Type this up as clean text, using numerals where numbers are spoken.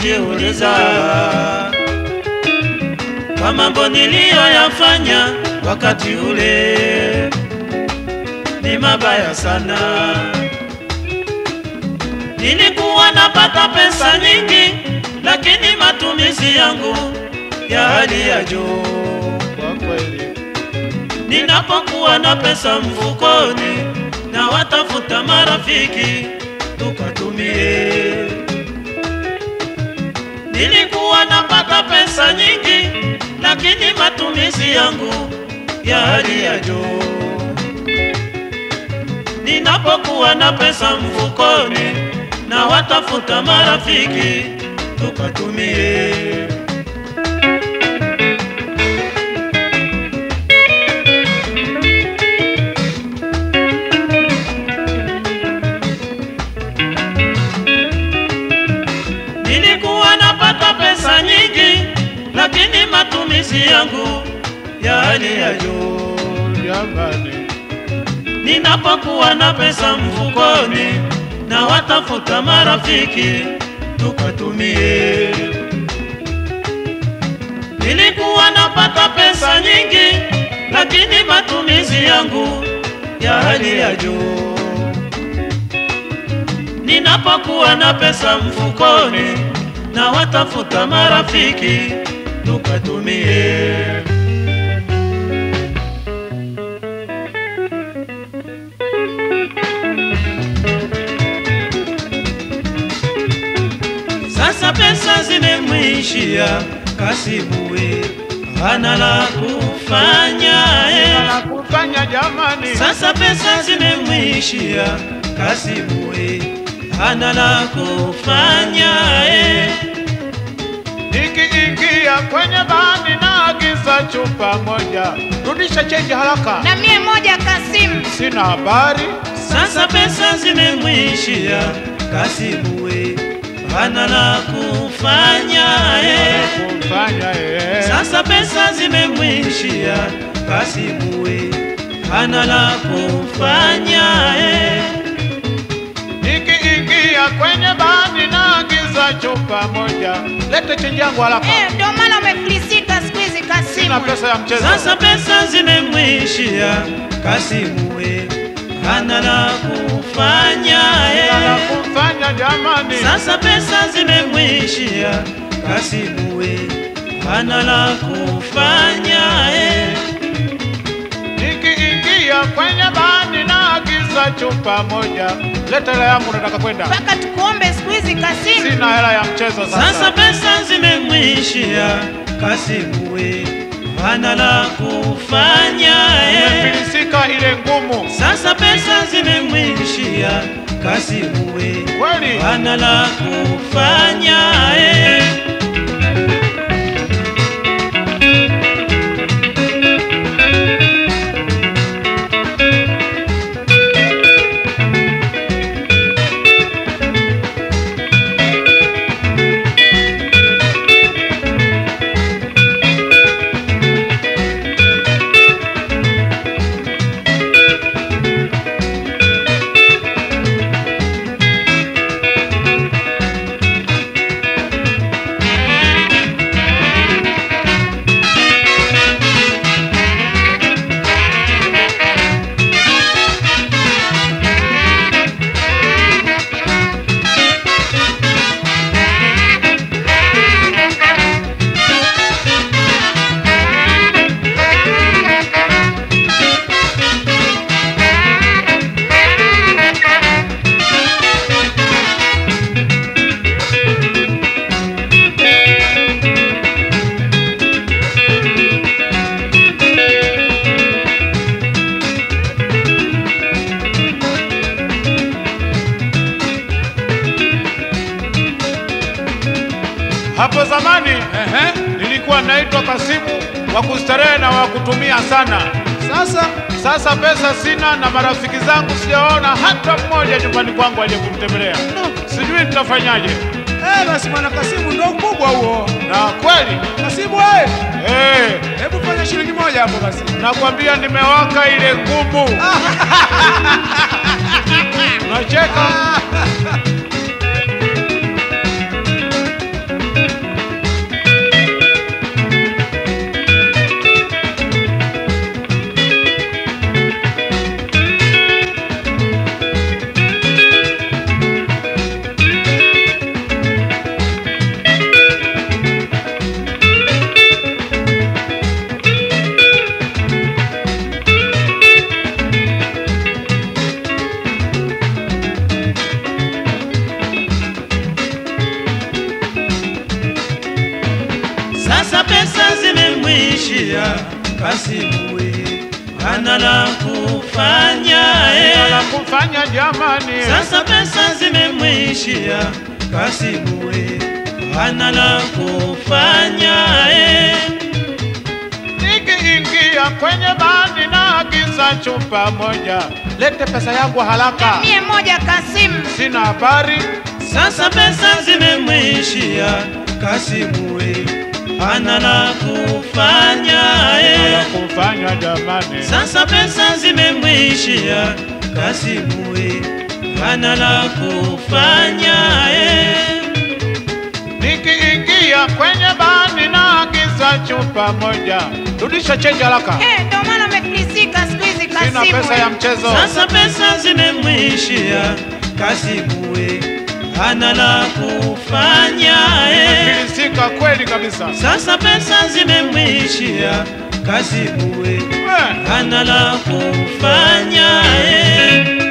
kujiuliza kwa mambo niliyoyafanya wakati ule ni mabaya sana. Nilikuwa napata pesa nyingi, lakini matumizi yangu ya hali ya juu. Kwa kweli Ninapokuwa na pesa mfukoni, na watafuta marafiki tukatumie. Nilikuwa napata pesa nyingi, lakini matumizi yangu ya hali ya juu. Ninapokuwa na pesa mfukoni, na watafuta marafiki tukatumie. Nilikuwa napata pesa nyingi, lakini matumizi yangu ya hali ya juu. jamani, Ninapokuwa na pesa mfukoni, na watafuta marafiki tukatumie. Nilikuwa napata pesa nyingi, lakini matumizi yangu ya hali ya juu. Ninapokuwa na pesa mfukoni, na watafuta marafiki tukatumie. Sasa pesa zimemwishia Kasimu, hana la kufanya na kufanya jamani. Sasa pesa zimemwishia Kasimu, hana la kufanya Nikiingia kwenye bani na agiza chupa moja, rudisha change haraka, na 100 Kasimu. sina habari. Sasa pesa zimemwishia Kasimu, hana la kufanya Kufanya Sasa pesa zimemwishia Kasimu, hana la kufanya Nikiingia kwenye bani na agiza chupa moja, lete change yangu haraka, Ndio maana umefilisika siku hizi sina Kasimu. pesa ya mchezo. Sasa pesa zimemwishia Kasimu, hana la kufanya Na kufanya jamani. Sasa pesa zimemwishia Kasimu, hana la kufanya Nikiingia kwenye bani na agiza chupa moja, leta hela yangu, nataka kwenda, Mpaka tukuombe siku hizi Kasimu. sina hela ya mchezo Sasa sasa. pesa zimemwishia Kasimu, hana la kufanya Nimefilisika ile ngumu. Sasa pesa zimemwishia Kasimu, Kweli hana la kufanya hapo zamani nilikuwa naitwa Kasimu wa kustarehe na wa kutumia sana. Sasa pesa sina, na marafiki zangu sijaona hata mmoja nyumbani kwangu aje kunitembelea. Sijui nitafanyaje. Basi mwana Kasimu ndo ukubwa huo. Na kweli Kasimu hebu fanya shilingi moja hapo basi. nakwambia nimewaka ile ngumu. Unacheka? zimemwishia Kasimu we, hana la kufanya Hana la kufanya jamani. Sasa pesa zimemwishia Kasimu we, hana la kufanya Nikiingia kwenye bandi na agiza chupa moja, lete pesa yangu haraka. 100 Kasimu. Sina habari. Sasa pesa zimemwishia Kasimu we, hana la kufanya Hana la kufanya jamani. Sasa pesa zimemwishia Kasimu we, hana la kufanya Nikiingia kwenye bandi na agiza chupa moja, rudisha change haraka. Ndio maana umefilisika siku hizi Kasimu. Sina pesa ya mchezo. Sasa pesa zimemwishia Kasimu we, hana la kufanya Filisika kweli kabisa. Sasa pesa zimemwishia Kasimu we, hana la kufanya